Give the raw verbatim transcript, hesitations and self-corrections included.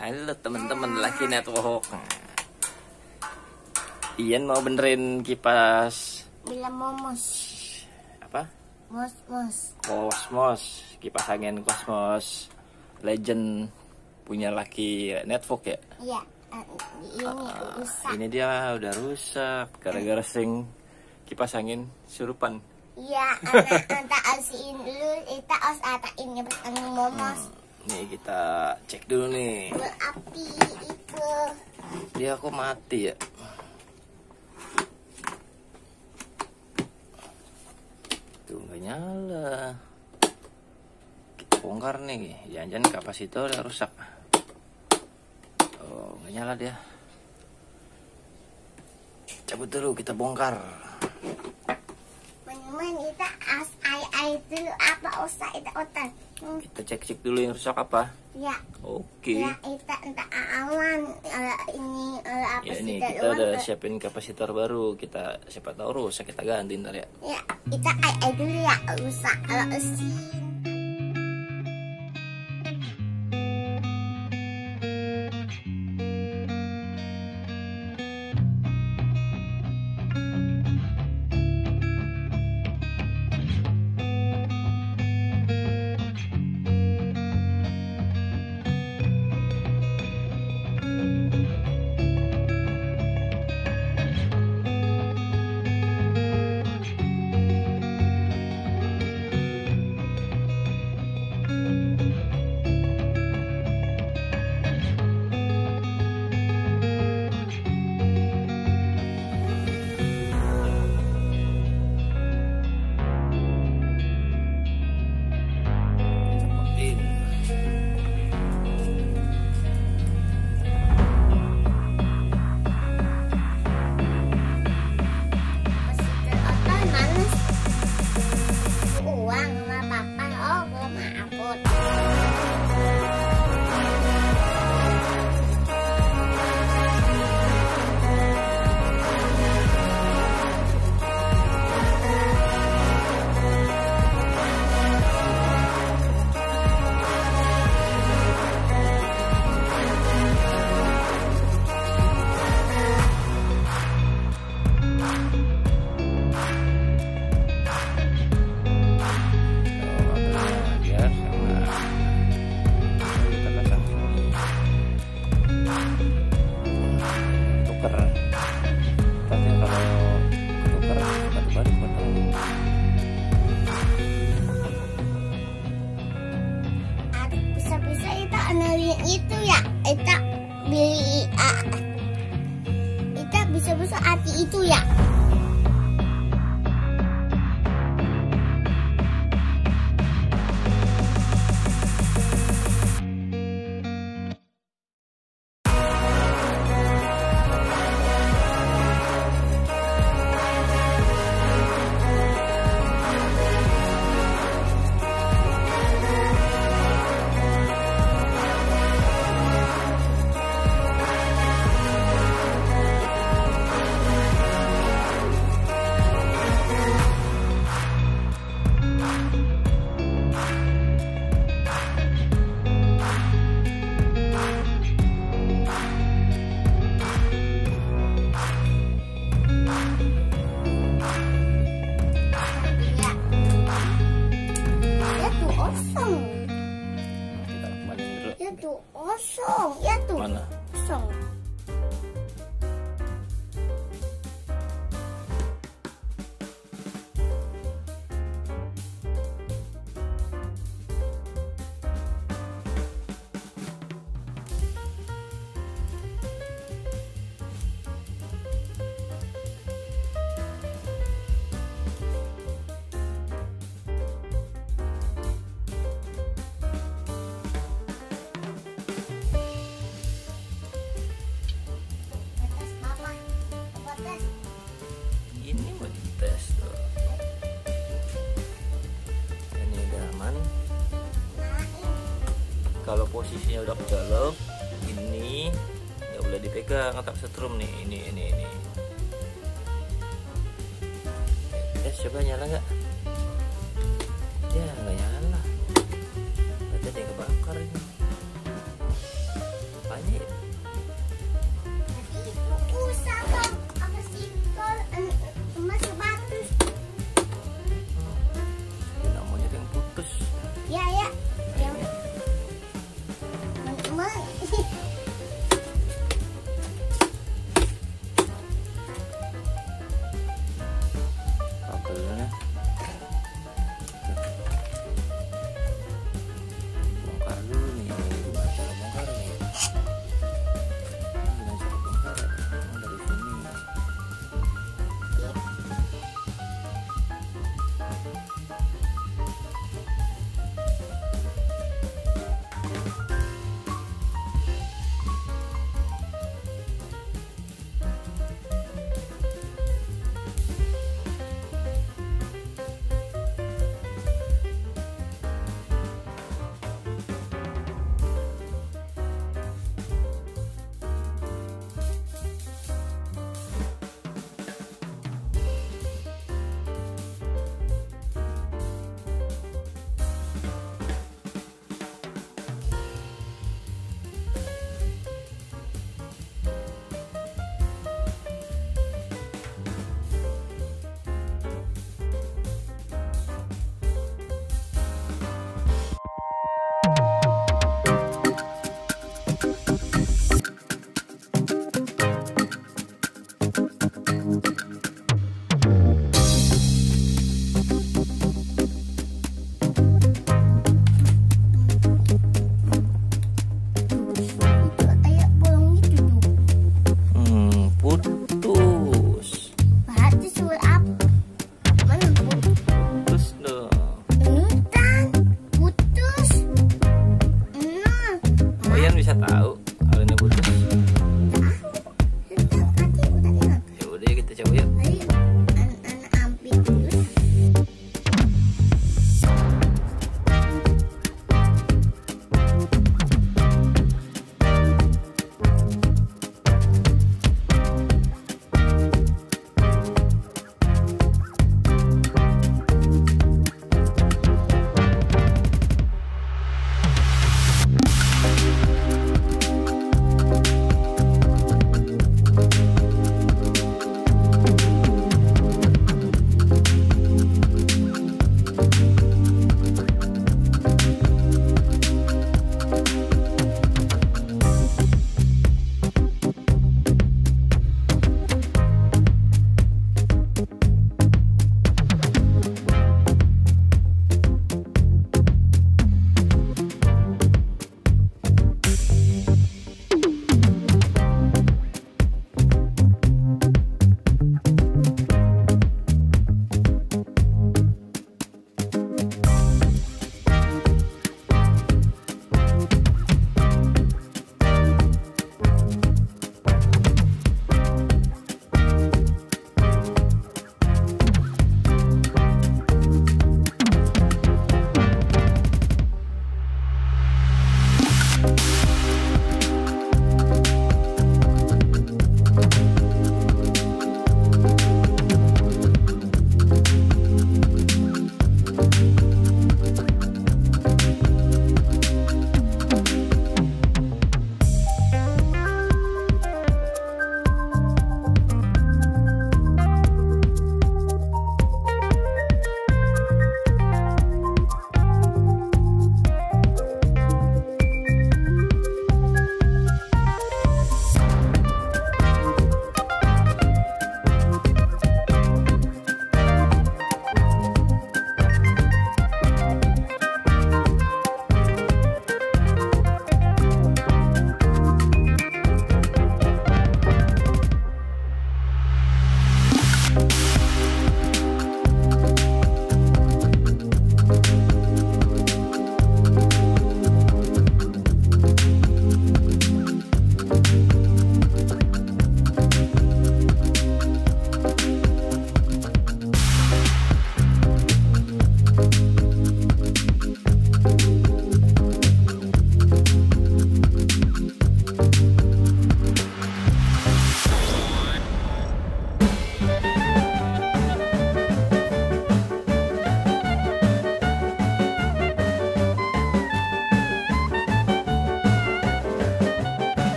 Halo teman-teman Lucky Network. Ian mau benerin kipas Bila momos. apa? Mos mos. Cosmos, kipas angin Cosmos Legend punya Lucky Network ya? Iya, ini Uh, rusak. ini dia udah rusak gara-gara sering kipas angin surupan. Iya, anak anak asiin dulu, kita os atain nyebut angin momos. Nih kita cek dulu nih. Berapi itu. Dia kok mati ya? Tuh nggak nyala. Kita bongkar nih, jangan-jangan kapasitor udah rusak. Oh nggak nyala dia. Cabut dulu, kita bongkar. Teman-teman, kita as ai ai dulu apa usah kita otak. Hmm, Kita cek-cek dulu yang rusak apa. ya. Oke. Ya, kita entah awan ala ini ala apa Ya sih ini dari kita udah luar. siapin kapasitor baru. Kita siapa tahu rusak kita ganti ntar ya. Ya, kita ai ai dulu ya, rusak kalau usin. Bisa-bisa kita analiin itu ya, kita beli ah, kita bisa-bisa hati itu ya. Tuh kosong, ya tuh Mana? kosong. Ini mau dites tuh. Ini udah aman. Kalau posisinya udah kecolok, ini nggak boleh dipegang atap setrum nih. Ini ini ini. Tes coba nyala nggak? Ya nggak nyala. Berarti ada yang kebakar ini. bisa tahu?